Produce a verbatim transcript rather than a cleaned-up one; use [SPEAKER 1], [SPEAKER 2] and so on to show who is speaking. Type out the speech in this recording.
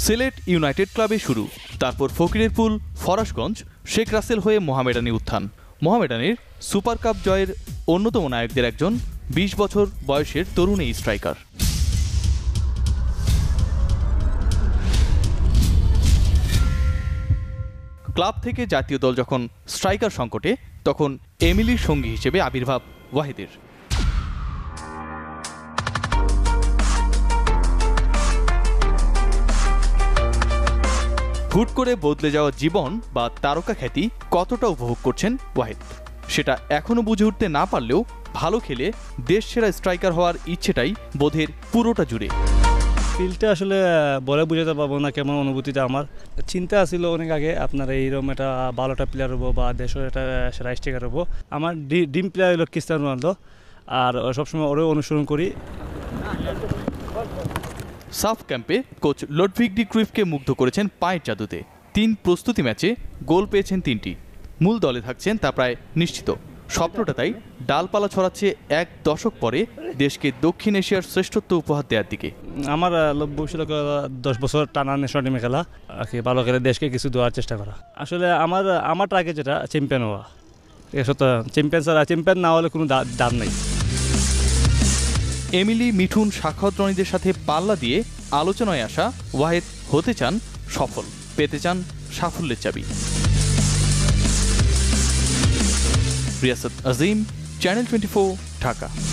[SPEAKER 1] Sylhet United ক্লাবে শুরু, তারপর ফকিরেরপুল, ফরাশগঞ্জ, শেখ রাসেল হয়ে মোহামেডানি উত্থান। মোহামেডানের সুপার কাপ জয়ের অন্যতম নায়কদের একজন বিশ বছর বয়সের তরুণ এই স্ট্রাইকার। ক্লাব থেকে জাতীয় দল যখন স্ট্রাইকার সংকটে, তখন এমিলির সঙ্গী হিসেবে আবির্ভাব ওয়াহিদের। হুট করে বদলে যাওয়া জীবন বা তারকা খ্যাতি কতটা উপভোগ করছেন ওয়াহিদ, সেটা এখনো বুঝে উঠতে না পারলেও ভালো খেলে দেশ সেরা স্ট্রাইকার হওয়ার ইচ্ছেটাই বোধের পুরোটা জুড়ে।
[SPEAKER 2] ফিলটা আসলে বলে বুঝাতে পারবো না কেমন অনুভূতিটা। আমার চিন্তা ছিল অনেক আগে আপনার এইরকম একটা ভালোটা প্লেয়ার হবো বা দেশের একটা সেরা স্ট্রাইকার হবো। আমার ড্রিম প্লেয়ার হলো ক্রিস্টিয়ানো রোনালদো, আর সবসময় ওরও অনুসরণ করি।
[SPEAKER 1] সাফ ক্যাম্পে কোচ লুডভিগ ডি ক্রুইফকে মুগ্ধ করেছেন পায়ের জাদুতে। তিন প্রস্তুতি ম্যাচে গোল পেয়েছেন তিনটি। মূল দলে থাকছেন তা প্রায় নিশ্চিত। স্বপ্নটা তাই ডালপালা ছড়াচ্ছে এক দশক পরে দেশকে দক্ষিণ এশিয়ার শ্রেষ্ঠত্ব উপহার দেওয়ার দিকে।
[SPEAKER 2] আমার লক্ষ্য ছিল দশ বছর টানা ন্যাশনাল টিমে খেলা, আর কি ভালো খেলে দেশকে কিছু দেওয়ার চেষ্টা করা। আসলে আমার আমার টার্গেট যেটা চ্যাম্পিয়ন হওয়া। সত্য চ্যাম্পিয়ন ছাড়া চ্যাম্পিয়ন না হলে কোনো দাম নেই।
[SPEAKER 1] এমিলি, মিঠুন, সাখাওয়াত রনিদের সাথে পাল্লা দিয়ে আলোচনায় আসা ওয়াহিদ হতে চান সফল, পেতে চান সাফল্যের চাবি। Riasat Azim, channel twenty four, Dhaka.